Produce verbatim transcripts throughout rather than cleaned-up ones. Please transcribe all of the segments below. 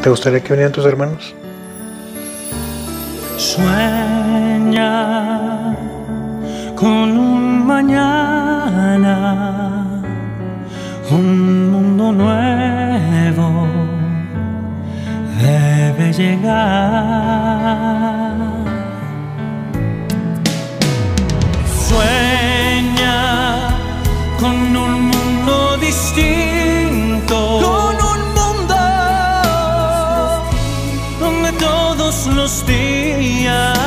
¿Te gustaría que vinieran tus hermanos? Sueña con un mañana, un mundo nuevo debe llegar. Sueña con un mundo distinto, con un mundo donde todos los días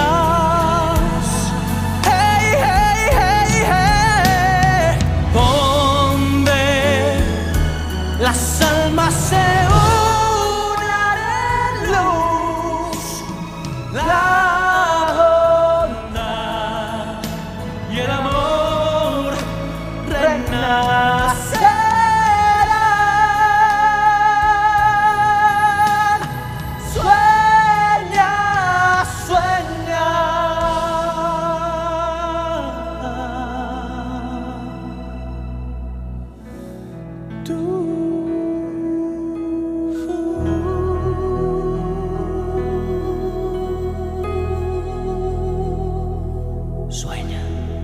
hey, hey, hey, hey, donde las almas se unan en luz, la onda y el amor renacerán. Sueña, sueña. Tú. Sueña.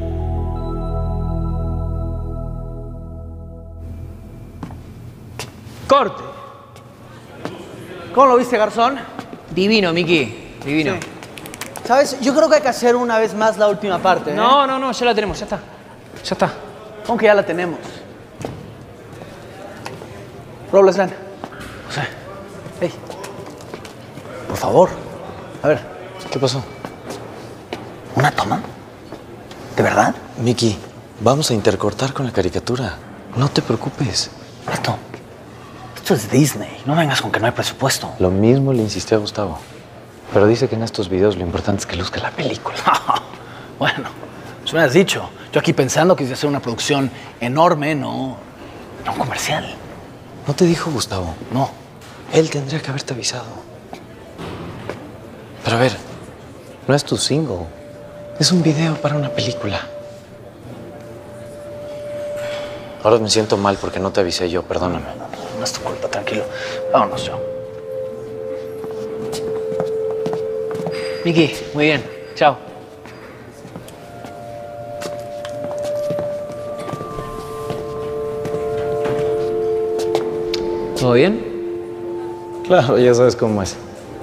¡Corte! ¿Cómo lo viste, garzón? Divino, Miki. Divino. Sí. ¿Sabes? Yo creo que hay que hacer una vez más la última parte, ¿eh? No, no, no, ya la tenemos, ya está. Ya está. ¿Cómo que ya la tenemos? Roblesland. José. Hey. Por favor. A ver. ¿Qué pasó? ¿Una toma? ¿De verdad? Miki, vamos a intercortar con la caricatura. No te preocupes. Esto. Esto es Disney. No vengas con que no hay presupuesto. Lo mismo le insistí a Gustavo. Pero dice que en estos videos lo importante es que luzca la película. Bueno, eso me has dicho. Yo aquí pensando que quise hacer una producción enorme, no... no un comercial. ¿No te dijo Gustavo? No. Él tendría que haberte avisado. Pero a ver, no es tu single. Es un video para una película. Ahora me siento mal porque no te avisé yo, perdóname. No, no, no es tu culpa, tranquilo. Vámonos, yo. Miki, muy bien. Chao. ¿Todo bien? Claro, ya sabes cómo es.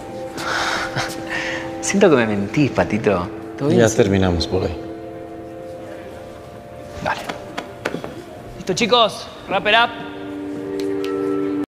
Siento que me mentís, Patito. ¿Todo bien? Ya terminamos por hoy. Dale. Listo, chicos. Wrap it up.